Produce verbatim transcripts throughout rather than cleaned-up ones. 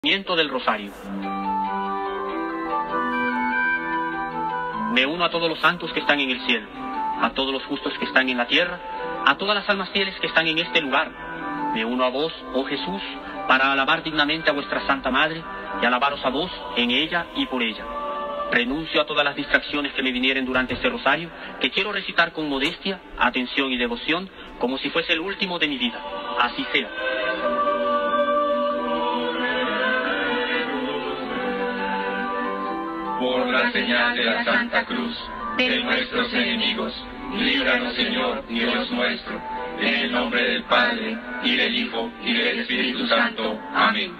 Del rosario. Me uno a todos los santos que están en el cielo, a todos los justos que están en la tierra, a todas las almas fieles que están en este lugar. Me uno a vos, oh Jesús, para alabar dignamente a vuestra Santa Madre y alabaros a vos en ella y por ella. Renuncio a todas las distracciones que me vinieren durante este rosario, que quiero recitar con modestia, atención y devoción, como si fuese el último de mi vida. Así sea. Por la señal de la Santa Cruz, de nuestros enemigos, líbranos, Señor, Dios nuestro, en el nombre del Padre, y del Hijo, y del Espíritu Santo. Amén.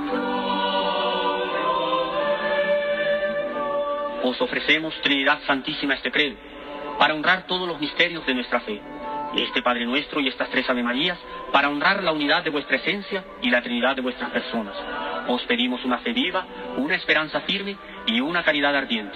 Os ofrecemos, Trinidad Santísima, este credo, para honrar todos los misterios de nuestra fe, este Padre Nuestro y estas tres Ave Marías, para honrar la unidad de vuestra esencia y la Trinidad de vuestras personas. Os pedimos una fe viva, una esperanza firme y una caridad ardiente.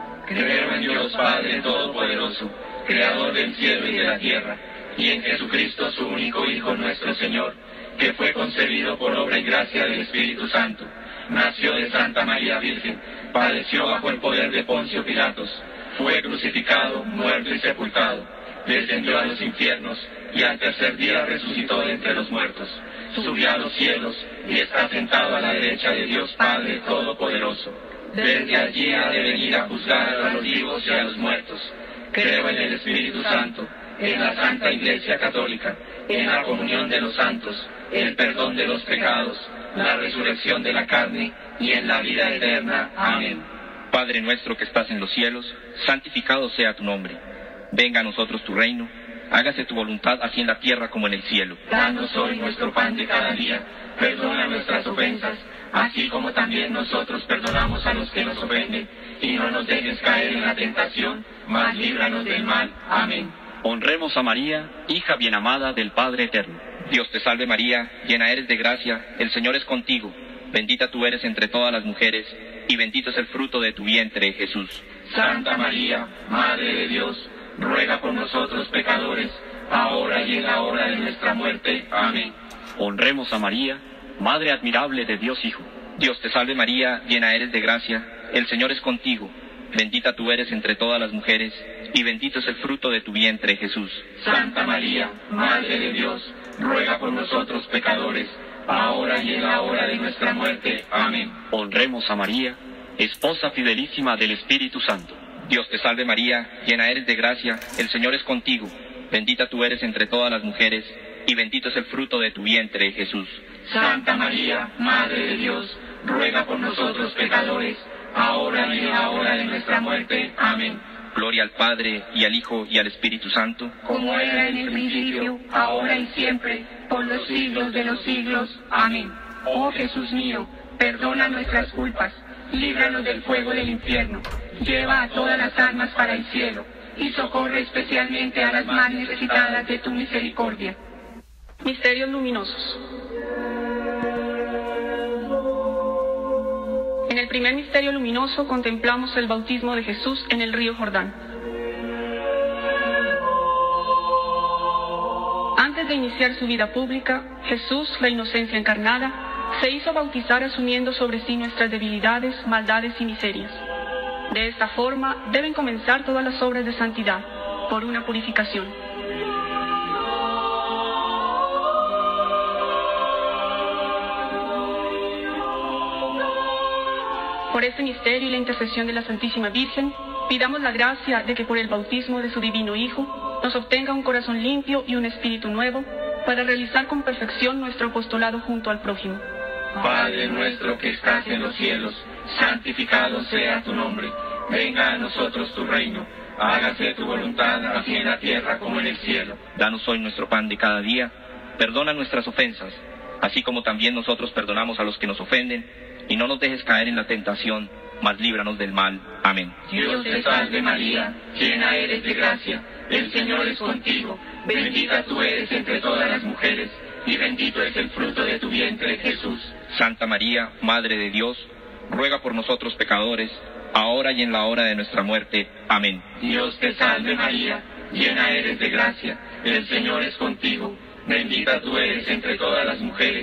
Creo en Dios Padre Todopoderoso, Creador del cielo y de la tierra, y en Jesucristo, su único Hijo, nuestro Señor, que fue concebido por obra y gracia del Espíritu Santo, nació de Santa María Virgen, padeció bajo el poder de Poncio Pilatos, fue crucificado, muerto y sepultado, descendió a los infiernos, y al tercer día resucitó de entre los muertos, subió a los cielos, y está sentado a la derecha de Dios Padre Todopoderoso. Desde allí ha de venir a juzgar a los vivos y a los muertos. Creo en el Espíritu Santo, en la Santa Iglesia Católica, en la comunión de los santos, en el perdón de los pecados, la resurrección de la carne, y en la vida eterna. Amén. Padre nuestro que estás en los cielos, santificado sea tu nombre. Venga a nosotros tu reino, hágase tu voluntad así en la tierra como en el cielo. Danos hoy nuestro pan de cada día, perdona nuestras ofensas, así como también nosotros perdonamos a los que nos ofenden, y no nos dejes caer en la tentación, mas líbranos del mal. Amén. Honremos a María, hija bien amada del Padre Eterno. Dios te salve María, llena eres de gracia, el Señor es contigo. Bendita tú eres entre todas las mujeres, y bendito es el fruto de tu vientre, Jesús. Santa María, Madre de Dios, ruega por nosotros pecadores, ahora y en la hora de nuestra muerte. Amén. Honremos a María, Madre admirable de Dios Hijo. Dios te salve María, llena eres de gracia, el Señor es contigo. Bendita tú eres entre todas las mujeres, y bendito es el fruto de tu vientre, Jesús. Santa María, Madre de Dios, ruega por nosotros pecadores, ahora y en la hora de nuestra muerte. Amén. Honremos a María, esposa fidelísima del Espíritu Santo. Dios te salve María, llena eres de gracia, el Señor es contigo. Bendita tú eres entre todas las mujeres, y bendito es el fruto de tu vientre, Jesús. Santa María, Madre de Dios, ruega por nosotros pecadores, ahora y en la hora de nuestra muerte. Amén. Gloria al Padre, y al Hijo, y al Espíritu Santo, como era en el principio, ahora y siempre, por los siglos de los siglos. Amén. Oh Jesús mío, perdona nuestras culpas, líbranos del fuego del infierno, lleva a todas las almas para el cielo, y socorre especialmente a las más necesitadas de tu misericordia. Misterios luminosos. En el primer misterio luminoso contemplamos el bautismo de Jesús en el río Jordán. Antes de iniciar su vida pública, Jesús, la inocencia encarnada, se hizo bautizar asumiendo sobre sí nuestras debilidades, maldades y miserias. De esta forma deben comenzar todas las obras de santidad, por una purificación. Por este misterio y la intercesión de la Santísima Virgen, pidamos la gracia de que por el bautismo de su divino Hijo nos obtenga un corazón limpio y un espíritu nuevo para realizar con perfección nuestro apostolado junto al prójimo. Padre nuestro que estás en los cielos, santificado sea tu nombre. Venga a nosotros tu reino. Hágase tu voluntad, así en la tierra como en el cielo. Danos hoy nuestro pan de cada día. Perdona nuestras ofensas, así como también nosotros perdonamos a los que nos ofenden. Y no nos dejes caer en la tentación, mas líbranos del mal. Amén. Dios te salve María, llena eres de gracia, el Señor es contigo. Bendita tú eres entre todas las mujeres, y bendito es el fruto de tu vientre, Jesús. Santa María, Madre de Dios, ruega por nosotros pecadores, ahora y en la hora de nuestra muerte. Amén. Dios te salve María, llena eres de gracia, el Señor es contigo. Bendita tú eres entre todas las mujeres,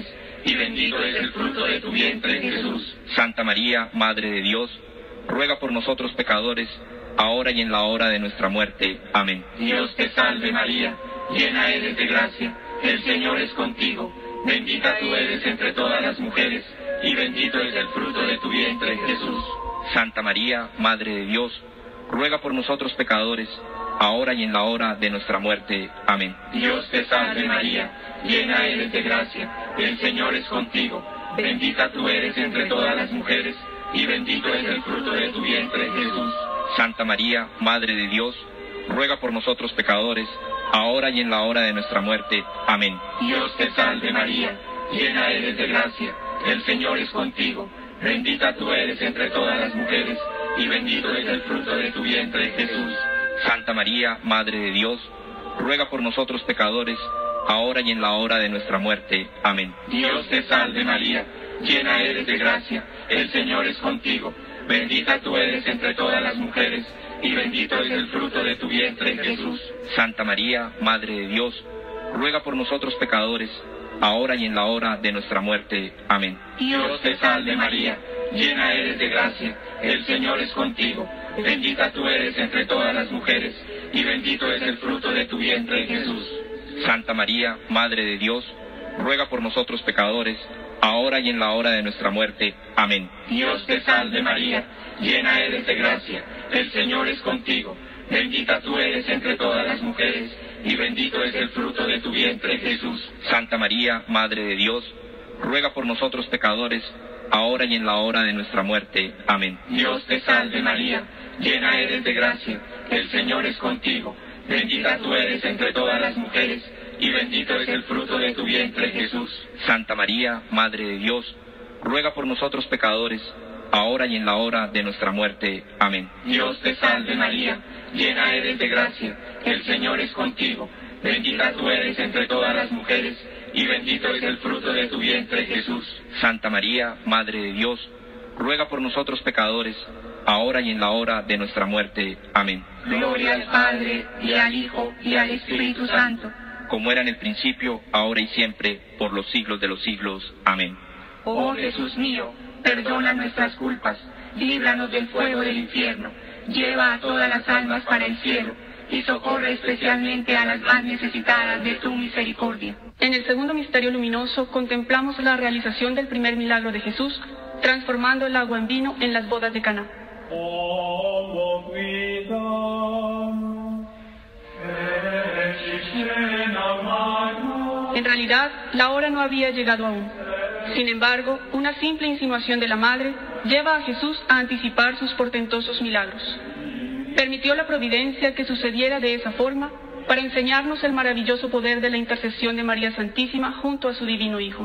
y bendito es el fruto de tu vientre, Jesús. Santa María, Madre de Dios, ruega por nosotros pecadores, ahora y en la hora de nuestra muerte. Amén. Dios te salve María, llena eres de gracia, el Señor es contigo. Bendita tú eres entre todas las mujeres, y bendito es el fruto de tu vientre, Jesús. Santa María, Madre de Dios, ruega por nosotros pecadores, ahora y en la hora de nuestra muerte. Amén. Dios te salve María, llena eres de gracia, el Señor es contigo. Bendita tú eres entre todas las mujeres, y bendito es el fruto de tu vientre, Jesús. Santa María, Madre de Dios, ruega por nosotros pecadores, ahora y en la hora de nuestra muerte. Amén. Dios te salve María, llena eres de gracia, el Señor es contigo. Bendita tú eres entre todas las mujeres, y bendito es el fruto de tu vientre, Jesús. Santa María, Madre de Dios, ruega por nosotros pecadores, ahora y en la hora de nuestra muerte. Amén. Dios te salve María, llena eres de gracia, el Señor es contigo. Bendita tú eres entre todas las mujeres, y bendito es el fruto de tu vientre, Jesús. Santa María, Madre de Dios, ruega por nosotros pecadores, ahora y en la hora de nuestra muerte. Amén. Dios te salve María, llena eres de gracia, el Señor es contigo. Bendita tú eres entre todas las mujeres, y bendito es el fruto de tu vientre, Jesús. Santa María, Madre de Dios, ruega por nosotros pecadores, ahora y en la hora de nuestra muerte. Amén. Dios te salve María, llena eres de gracia, el Señor es contigo. Bendita tú eres entre todas las mujeres, y bendito es el fruto de tu vientre, Jesús. Santa María, Madre de Dios, ruega por nosotros pecadores, ahora y en la hora de nuestra muerte. Amén. Dios te salve María, llena eres de gracia, el Señor es contigo. Bendita tú eres entre todas las mujeres, y bendito es el fruto de tu vientre, Jesús. Santa María, Madre de Dios, ruega por nosotros pecadores, ahora y en la hora de nuestra muerte. Amén. Dios te salve María, llena eres de gracia, el Señor es contigo. Bendita tú eres entre todas las mujeres, y bendito es el fruto de tu vientre, Jesús. Santa María, Madre de Dios, ruega por nosotros pecadores, ahora y en la hora de nuestra muerte. Amén. Gloria al Padre, y al Hijo, y al Espíritu Santo, como era en el principio, ahora y siempre, por los siglos de los siglos. Amén. Oh Jesús mío, perdona nuestras culpas, líbranos del fuego del infierno, lleva a todas las almas para el cielo, y socorre especialmente a las más necesitadas de tu misericordia. En el segundo misterio luminoso contemplamos la realización del primer milagro de Jesús, transformando el agua en vino en las bodas de Caná. En realidad, la hora no había llegado aún. Sin embargo, una simple insinuación de la madre lleva a Jesús a anticipar sus portentosos milagros. Permitió la providencia que sucediera de esa forma para enseñarnos el maravilloso poder de la intercesión de María Santísima junto a su divino Hijo.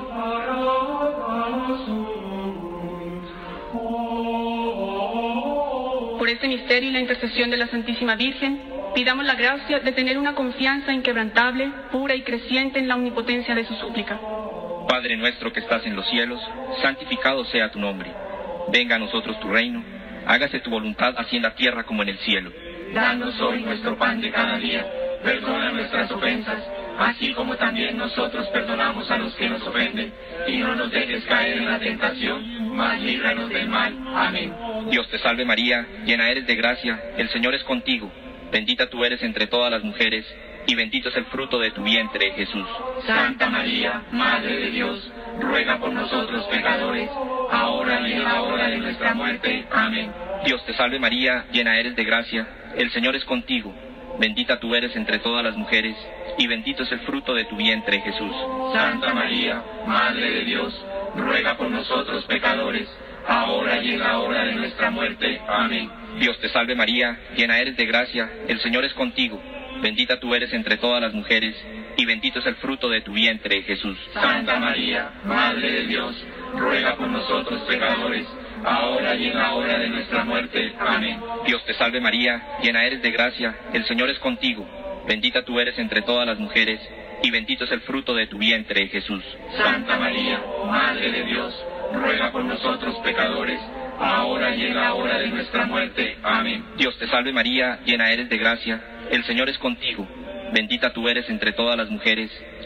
Por este misterio y la intercesión de la Santísima Virgen, pidamos la gracia de tener una confianza inquebrantable, pura y creciente en la omnipotencia de su súplica. Padre nuestro que estás en los cielos, santificado sea tu nombre. Venga a nosotros tu reino, hágase tu voluntad así en la tierra como en el cielo. Danos hoy nuestro pan de cada día, perdona nuestras ofensas, así como también nosotros perdonamos a los que nos ofenden, y no nos dejes caer en la tentación, mas líbranos del mal. Amén. Dios te salve María, llena eres de gracia, el Señor es contigo. Bendita tú eres entre todas las mujeres, y bendito es el fruto de tu vientre, Jesús. Santa María, Madre de Dios, ruega por nosotros pecadores, ahora y en la hora de nuestra muerte. Amén. Dios te salve María, llena eres de gracia, el Señor es contigo. Bendita tú eres entre todas las mujeres, y bendito es el fruto de tu vientre, Jesús. Santa María, Madre de Dios, ruega por nosotros pecadores, ahora y en la hora de nuestra muerte. Amén. Dios te salve María, llena eres de gracia, el Señor es contigo. Bendita tú eres entre todas las mujeres, y bendito es el fruto de tu vientre, Jesús. Santa María, Madre de Dios, ruega por nosotros pecadores, ahora y en la hora de nuestra muerte. Amén. Dios te salve María, llena eres de gracia, el Señor es contigo. Bendita tú eres entre todas las mujeres, y bendito es el fruto de tu vientre, Jesús. Santa María, Madre de Dios, ruega por nosotros pecadores, ahora y en la hora de nuestra muerte. Amén. Dios te salve María, llena eres de gracia, el Señor es contigo. Bendita tú eres entre todas las mujeres,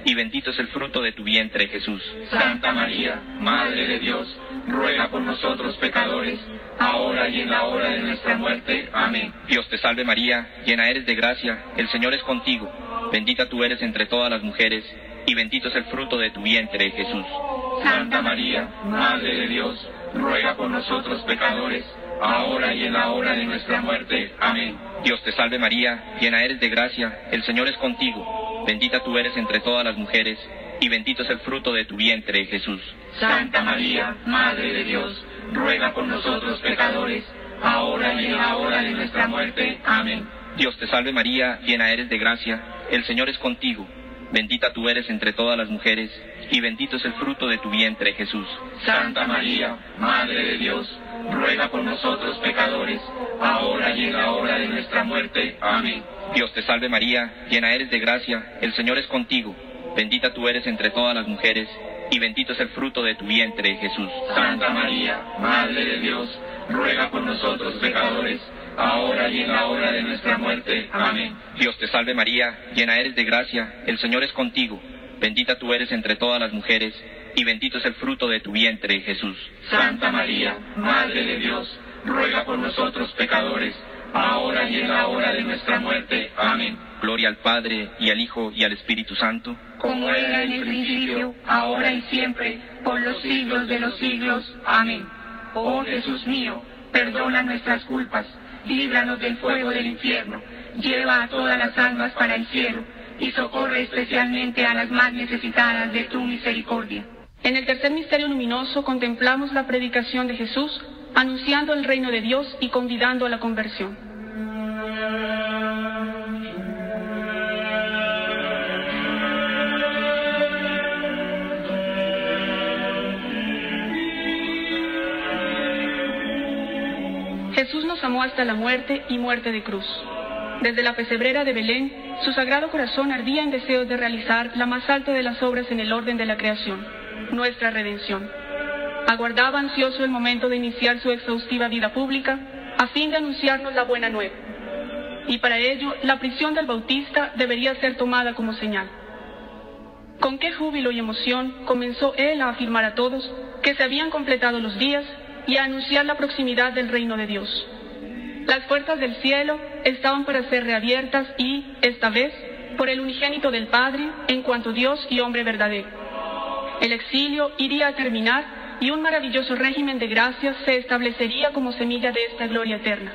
y bendito es el fruto de tu vientre, Jesús. Santa María, Madre de Dios, ruega por nosotros pecadores, ahora y en la hora de nuestra muerte. Amén. Dios te salve María, llena eres de gracia, el Señor es contigo. Bendita tú eres entre todas las mujeres, y bendito es el fruto de tu vientre, Jesús. Santa María, Madre de Dios, ruega por nosotros pecadores, ahora y en la hora de nuestra muerte. Amén. Dios te salve María, llena eres de gracia, el Señor es contigo. Bendita tú eres entre todas las mujeres, y bendito es el fruto de tu vientre, Jesús. Santa María, Madre de Dios, ruega por nosotros pecadores, ahora y en la hora de nuestra muerte. Amén. Dios te salve María, llena eres de gracia, el Señor es contigo. Bendita tú eres entre todas las mujeres, y bendito es el fruto de tu vientre, Jesús. Santa María, Madre de Dios, ruega por nosotros pecadores, ahora y en la hora de nuestra muerte. Amén. Dios te salve María, llena eres de gracia, el Señor es contigo. Bendita tú eres entre todas las mujeres, y bendito es el fruto de tu vientre, Jesús. Santa María, Madre de Dios, ruega por nosotros pecadores, ahora y en la hora de nuestra muerte. Amén. Dios te salve María, llena eres de gracia, el Señor es contigo. Bendita tú eres entre todas las mujeres, y bendito es el fruto de tu vientre, Jesús. Santa María, Madre de Dios, ruega por nosotros pecadores, ahora y en la hora de nuestra muerte. Amén. Gloria al Padre, y al Hijo, y al Espíritu Santo, como era en el principio, ahora y siempre, por los siglos de los siglos. Amén. Oh Jesús mío, perdona nuestras culpas, líbranos del fuego del infierno, lleva a todas las almas para el cielo, y socorre especialmente a las más necesitadas de tu misericordia. En el tercer misterio luminoso contemplamos la predicación de Jesús, anunciando el reino de Dios y convidando a la conversión. Jesús nos amó hasta la muerte y muerte de cruz. Desde la pesebrera de Belén, su sagrado corazón ardía en deseos de realizar la más alta de las obras en el orden de la creación, nuestra redención. Aguardaba ansioso el momento de iniciar su exhaustiva vida pública, a fin de anunciarnos la buena nueva. Y para ello, la prisión del Bautista debería ser tomada como señal. Con qué júbilo y emoción comenzó él a afirmar a todos que se habían completado los días y a anunciar la proximidad del reino de Dios. Las puertas del cielo estaban para ser reabiertas y, esta vez, por el unigénito del Padre, en cuanto Dios y hombre verdadero. El exilio iría a terminar y un maravilloso régimen de gracias se establecería como semilla de esta gloria eterna.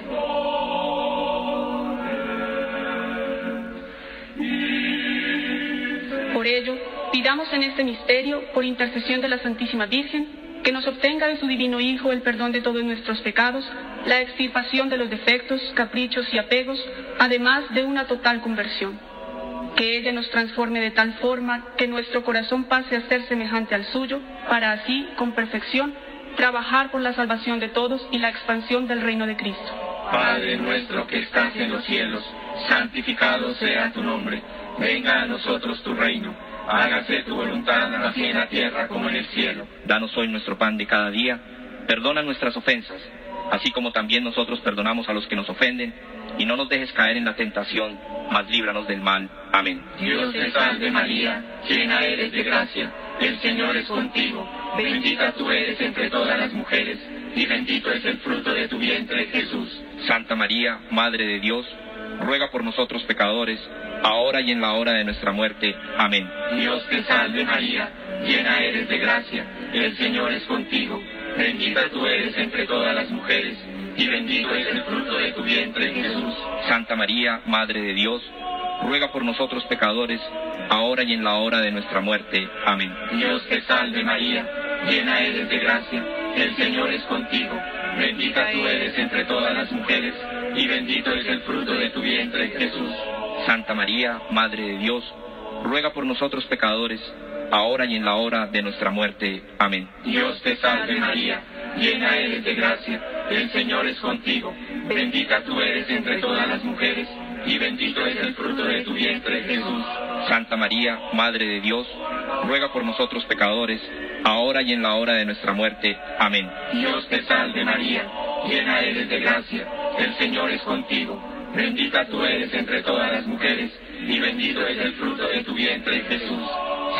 Por ello, pidamos en este misterio, por intercesión de la Santísima Virgen, que nos obtenga de su divino Hijo el perdón de todos nuestros pecados, la extirpación de los defectos, caprichos y apegos, además de una total conversión. Que ella nos transforme de tal forma que nuestro corazón pase a ser semejante al suyo, para así, con perfección, trabajar por la salvación de todos y la expansión del reino de Cristo. Padre nuestro que estás en los cielos, santificado sea tu nombre. Venga a nosotros tu reino. Hágase tu voluntad, así en la tierra como en el cielo. Danos hoy nuestro pan de cada día. Perdona nuestras ofensas, así como también nosotros perdonamos a los que nos ofenden. Y no nos dejes caer en la tentación, mas líbranos del mal. Amén. Dios te salve María, llena eres de gracia. El Señor es contigo. Bendita tú eres entre todas las mujeres, y bendito es el fruto de tu vientre, Jesús. Santa María, Madre de Dios, ruega por nosotros pecadores, ahora y en la hora de nuestra muerte. Amén. Dios te salve María, llena eres de gracia, el Señor es contigo. Bendita tú eres entre todas las mujeres, y bendito es el fruto de tu vientre, Jesús. Santa María, Madre de Dios, ruega por nosotros pecadores, ahora y en la hora de nuestra muerte. Amén. Dios te salve María, llena eres de gracia, el Señor es contigo. Bendita tú eres entre todas las mujeres, y bendito es el fruto de tu vientre, Jesús. Santa María, Madre de Dios, ruega por nosotros pecadores, ahora y en la hora de nuestra muerte. Amén. Dios te salve María, llena eres de gracia, el Señor es contigo. Bendita tú eres entre todas las mujeres, y bendito es el fruto de tu vientre, Jesús. Santa María, Madre de Dios, ruega por nosotros pecadores, ahora y en la hora de nuestra muerte. Amén. Dios te salve María, llena eres de gracia, el Señor es contigo. Bendita tú eres entre todas las mujeres, y bendito es el fruto de tu vientre, Jesús.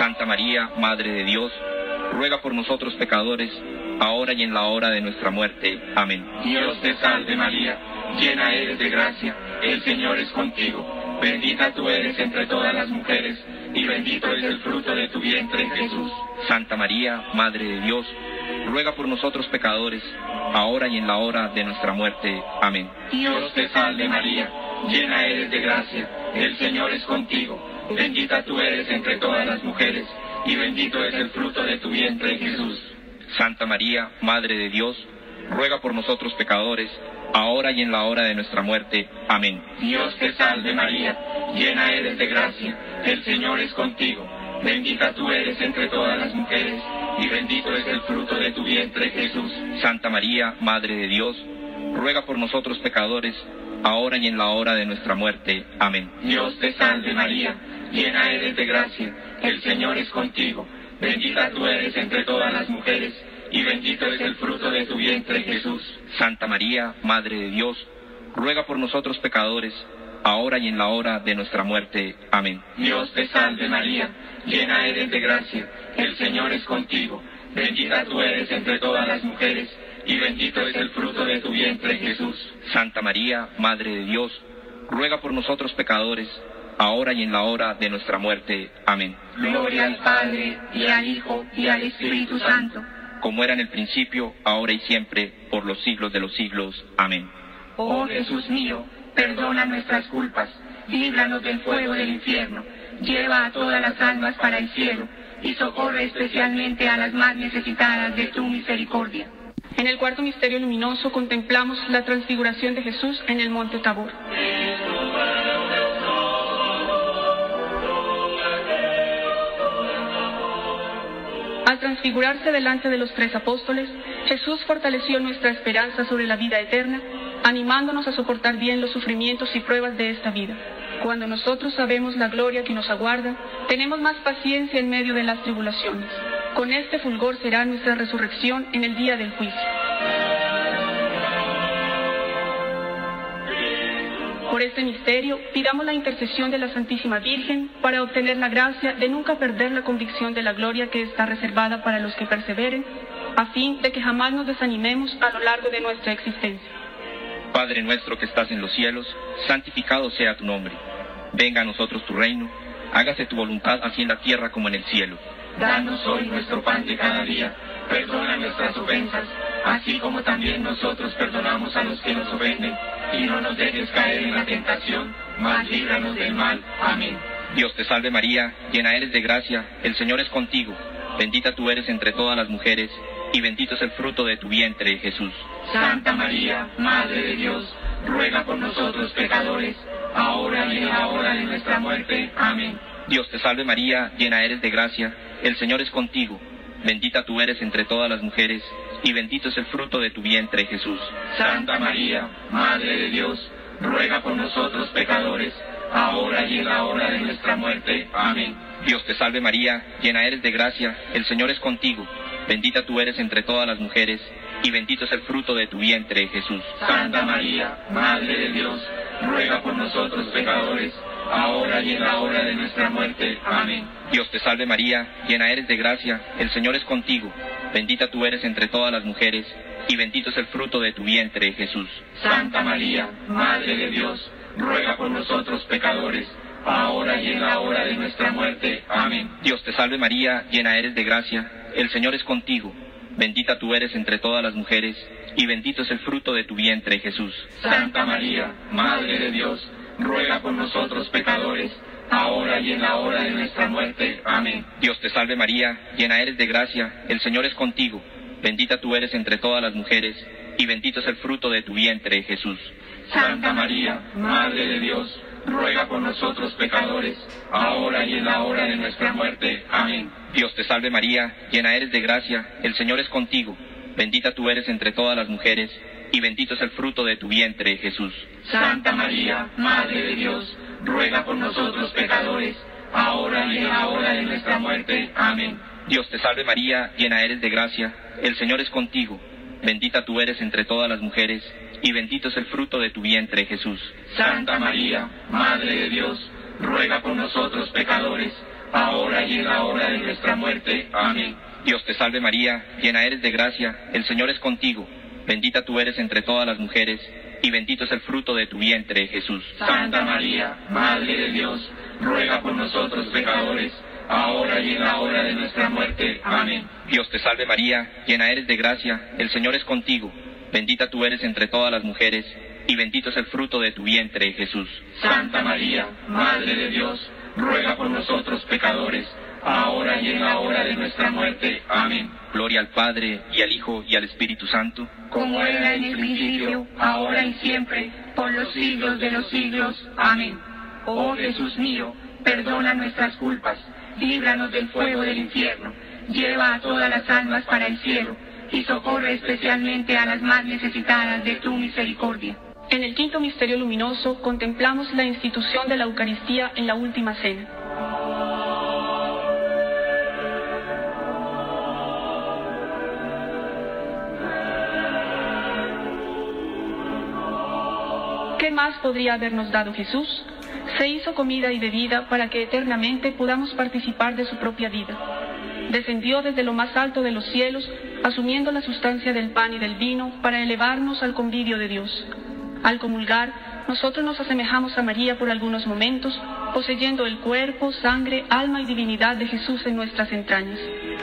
Santa María, Madre de Dios, ruega por nosotros pecadores, ahora y en la hora de nuestra muerte. Amén. Dios te salve María, llena eres de gracia, el Señor es contigo. Bendita tú eres entre todas las mujeres, y bendito es el fruto de tu vientre, Jesús. Santa María, Madre de Dios, ruega por nosotros pecadores, ahora y en la hora de nuestra muerte. Amén. Dios te salve María, llena eres de gracia, el Señor es contigo. Bendita tú eres entre todas las mujeres, y bendito es el fruto de tu vientre, Jesús. Santa María, Madre de Dios, ruega por nosotros pecadores, ahora y en la hora de nuestra muerte. Amén. Dios te salve María, llena eres de gracia, el Señor es contigo. Bendita tú eres entre todas las mujeres, y bendito es el fruto de tu vientre, Jesús. Santa María, Madre de Dios, ruega por nosotros pecadores, ahora y en la hora de nuestra muerte. Amén. Dios te salve María, llena eres de gracia, el Señor es contigo. Bendita tú eres entre todas las mujeres, y bendito es el fruto de tu vientre, Jesús. Santa María, Madre de Dios, ruega por nosotros pecadores, ahora y en la hora de nuestra muerte. Amén. Dios te salve María, llena eres de gracia, el Señor es contigo. Bendita tú eres entre todas las mujeres, y bendito es el fruto de tu vientre, Jesús. Santa María, Madre de Dios, ruega por nosotros pecadores, ahora y en la hora de nuestra muerte. Amén. Gloria al Padre, y al Hijo, y al Espíritu Santo, como era en el principio, ahora y siempre, por los siglos de los siglos. Amén. Oh Jesús mío, perdona nuestras culpas, líbranos del fuego del infierno, lleva a todas las almas para el cielo, y socorre especialmente a las más necesitadas de tu misericordia. En el cuarto misterio luminoso contemplamos la transfiguración de Jesús en el monte Tabor. Al transfigurarse delante de los tres apóstoles, Jesús fortaleció nuestra esperanza sobre la vida eterna, animándonos a soportar bien los sufrimientos y pruebas de esta vida. Cuando nosotros sabemos la gloria que nos aguarda, tenemos más paciencia en medio de las tribulaciones. Con este fulgor será nuestra resurrección en el día del juicio. Por este misterio, pidamos la intercesión de la Santísima Virgen para obtener la gracia de nunca perder la convicción de la gloria que está reservada para los que perseveren, a fin de que jamás nos desanimemos a lo largo de nuestra existencia. Padre nuestro que estás en los cielos, santificado sea tu nombre. Venga a nosotros tu reino, hágase tu voluntad así en la tierra como en el cielo. Danos hoy nuestro pan de cada día, perdona nuestras ofensas, así como también nosotros perdonamos a los que nos ofenden, y no nos dejes caer en la tentación, mas líbranos del mal. Amén. Dios te salve María, llena eres de gracia, el Señor es contigo. Bendita tú eres entre todas las mujeres, y bendito es el fruto de tu vientre, Jesús. Santa María, Madre de Dios, ruega por nosotros pecadores, ahora y en la hora de nuestra muerte. Amén. Dios te salve María, llena eres de gracia, el Señor es contigo. Bendita tú eres entre todas las mujeres, y bendito es el fruto de tu vientre, Jesús. Santa María, Madre de Dios, ruega por nosotros pecadores, ahora y en la hora de nuestra muerte. Amén. Dios te salve María, llena eres de gracia, el Señor es contigo. Bendita tú eres entre todas las mujeres, y bendito es el fruto de tu vientre, Jesús. Santa María, Madre de Dios, ruega por nosotros pecadores, ahora y en la hora de nuestra muerte. Amén. Dios te salve María, llena eres de gracia, el Señor es contigo. Bendita tú eres entre todas las mujeres, y bendito es el fruto de tu vientre, Jesús. Santa María, Madre de Dios, ruega por nosotros pecadores, ahora y en la hora de nuestra muerte. Amén. Dios te salve María, llena eres de gracia, el Señor es contigo. Bendita tú eres entre todas las mujeres, y bendito es el fruto de tu vientre, Jesús. Santa María, Madre de Dios, ruega por nosotros pecadores, ahora y en la hora de nuestra muerte. Amén. Dios te salve María, llena eres de gracia, el Señor es contigo. Bendita tú eres entre todas las mujeres, y bendito es el fruto de tu vientre, Jesús. Santa María, Madre de Dios, ruega por nosotros pecadores, ahora y en la hora de nuestra muerte. Amén. Dios te salve María, llena eres de gracia, el Señor es contigo. Bendita tú eres entre todas las mujeres, y bendito es el fruto de tu vientre, Jesús. Santa María, Madre de Dios, ruega por nosotros pecadores, ahora y en la hora de nuestra muerte. Amén. Dios te salve María, llena eres de gracia, el Señor es contigo. Bendita tú eres entre todas las mujeres, y bendito es el fruto de tu vientre, Jesús. Santa María, Madre de Dios, ruega por nosotros pecadores, ahora y en la hora de nuestra muerte. Amén. Dios te salve María, llena eres de gracia, el Señor es contigo. Bendita tú eres entre todas las mujeres, y bendito es el fruto de tu vientre, Jesús. Santa María, Madre de Dios, ruega por nosotros pecadores, ahora y en la hora de nuestra muerte. Amén. Dios te salve María, llena eres de gracia, el Señor es contigo. Bendita tú eres entre todas las mujeres, y bendito es el fruto de tu vientre, Jesús. Santa María, Madre de Dios, ruega por nosotros pecadores, ahora y en la hora de nuestra muerte. Amén. Gloria al Padre, y al Hijo, y al Espíritu Santo, como era en el principio, ahora y siempre, por los siglos de los siglos. Amén. Oh Jesús mío, perdona nuestras culpas, líbranos del fuego del infierno, lleva a todas las almas para el cielo, y socorre especialmente a las más necesitadas de tu misericordia. En el quinto misterio luminoso contemplamos la institución de la Eucaristía en la última cena. ¿Qué más podría habernos dado Jesús? Se hizo comida y bebida para que eternamente podamos participar de su propia vida. Descendió desde lo más alto de los cielos, asumiendo la sustancia del pan y del vino para elevarnos al convivio de Dios. Al comulgar, nosotros nos asemejamos a María por algunos momentos, poseyendo el cuerpo, sangre, alma y divinidad de Jesús en nuestras entrañas.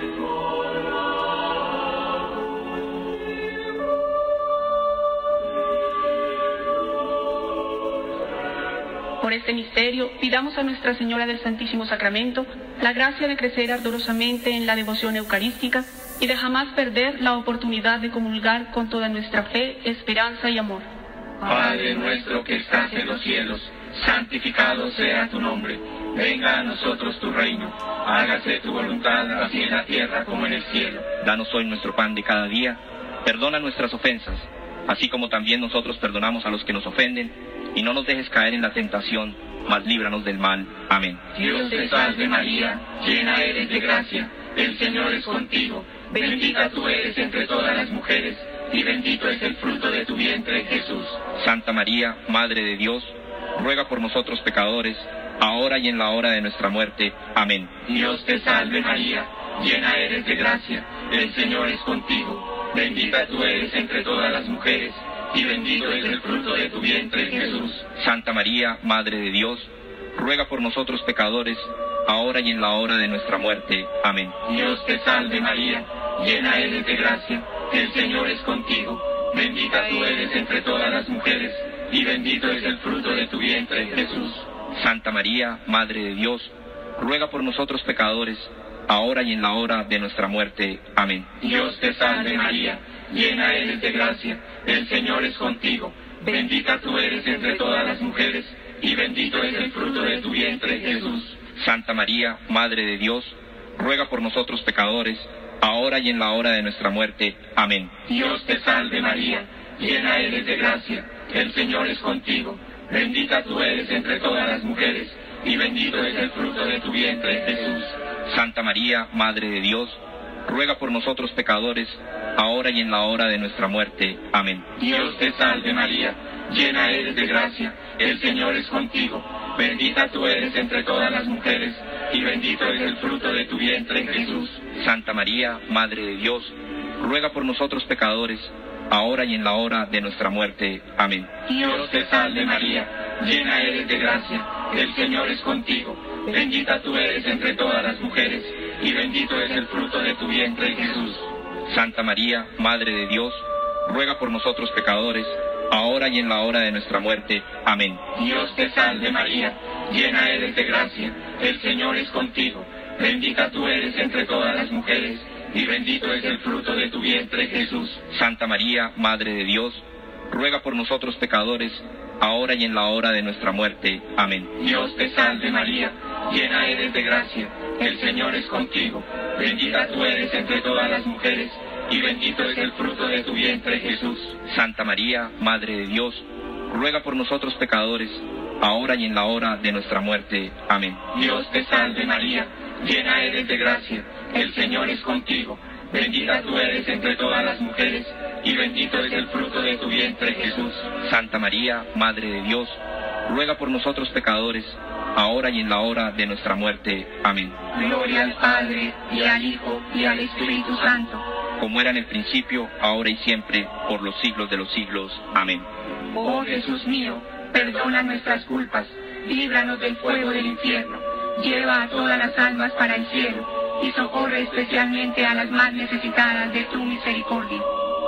Por este misterio, pidamos a Nuestra Señora del Santísimo Sacramento la gracia de crecer ardorosamente en la devoción eucarística y de jamás perder la oportunidad de comulgar con toda nuestra fe, esperanza y amor. Padre nuestro que estás en los cielos, santificado sea tu nombre. Venga a nosotros tu reino. Hágase tu voluntad, así en la tierra como en el cielo. Danos hoy nuestro pan de cada día. Perdona nuestras ofensas, así como también nosotros perdonamos a los que nos ofenden. Y no nos dejes caer en la tentación, mas líbranos del mal. Amén. Dios te salve María, llena eres de gracia, el Señor es contigo. Bendita tú eres entre todas las mujeres, y bendito es el fruto de tu vientre, Jesús. Santa María, Madre de Dios, ruega por nosotros pecadores, ahora y en la hora de nuestra muerte. Amén. Dios te salve María, llena eres de gracia, el Señor es contigo. Bendita tú eres entre todas las mujeres, y bendito es el fruto de tu vientre, Jesús. Santa María, Madre de Dios, ruega por nosotros pecadores, ahora y en la hora de nuestra muerte. Amén. Dios te salve María, llena eres de gracia, el Señor es contigo. Bendita tú eres entre todas las mujeres, y bendito es el fruto de tu vientre, Jesús. Santa María, Madre de Dios, ruega por nosotros pecadores, ahora y en la hora de nuestra muerte. Amén. Dios te salve María, llena eres de gracia, el Señor es contigo. Bendita tú eres entre todas las mujeres, y bendito es el fruto de tu vientre, Jesús. Santa María, Madre de Dios, ruega por nosotros pecadores, ahora y en la hora de nuestra muerte. Amén. Dios te salve María, llena eres de gracia, el Señor es contigo. Bendita tú eres entre todas las mujeres, y bendito es el fruto de tu vientre, Jesús. Santa María, Madre de Dios, ruega por nosotros pecadores, ahora y en la hora de nuestra muerte. Amén. Dios te salve María, llena eres de gracia, el Señor es contigo. Bendita tú eres entre todas las mujeres, y bendito es el fruto de tu vientre, Jesús. Santa María, Madre de Dios, ruega por nosotros pecadores, ahora y en la hora de nuestra muerte. Amén. Dios te salve María, llena eres de gracia, el Señor es contigo. Bendita tú eres entre todas las mujeres, y bendito es el fruto de tu vientre, Jesús. Santa María, Madre de Dios, ruega por nosotros pecadores, ahora y en la hora de nuestra muerte. Amén. Dios te salve María, llena eres de gracia, el Señor es contigo. Bendita tú eres entre todas las mujeres, y bendito es el fruto de tu vientre, Jesús. Santa María, Madre de Dios, ruega por nosotros pecadores, ahora y en la hora de nuestra muerte. Amén. Dios te salve María, llena eres de gracia, el Señor es contigo. Bendita tú eres entre todas las mujeres, y bendito es el fruto de tu vientre, Jesús. Santa María, Madre de Dios, ruega por nosotros pecadores, ahora y en la hora de nuestra muerte. Amén. Dios te salve María, llena eres de gracia, el Señor es contigo. Bendita tú eres entre todas las mujeres, y bendito es el fruto de tu vientre, Jesús. Santa María, Madre de Dios, ruega por nosotros pecadores, ahora y en la hora de nuestra muerte. Amén. Gloria al Padre, y al Hijo, y al Espíritu Santo, como era en el principio, ahora y siempre, por los siglos de los siglos. Amén. Oh Jesús mío, perdona nuestras culpas, líbranos del fuego del infierno, lleva a todas las almas para el cielo, y socorre especialmente a las más necesitadas de tu misericordia.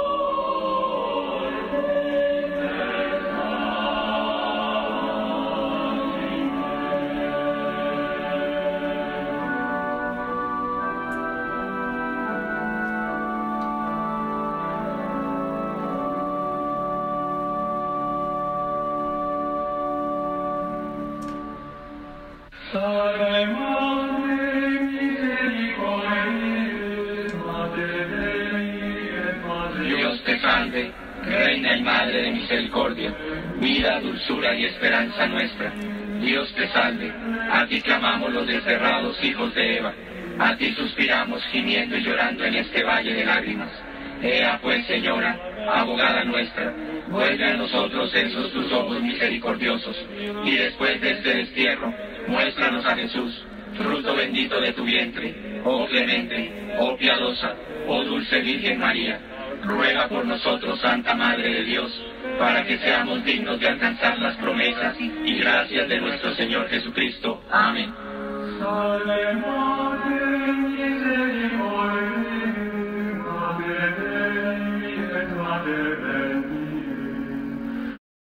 Dios te salve, Reina y Madre de misericordia, vida, dulzura y esperanza nuestra. Dios te salve, a ti clamamos los desterrados hijos de Eva, a ti suspiramos gimiendo y llorando en este valle de lágrimas. Ea pues, Señora, abogada nuestra, vuelve a nosotros esos tus ojos misericordiosos, y después de este destierro, muéstranos a Jesús, fruto bendito de tu vientre. Oh clemente, oh piadosa, oh dulce Virgen María, ruega por nosotros, Santa Madre de Dios, para que seamos dignos de alcanzar las promesas y gracias de nuestro Señor Jesucristo. Amén. Salve,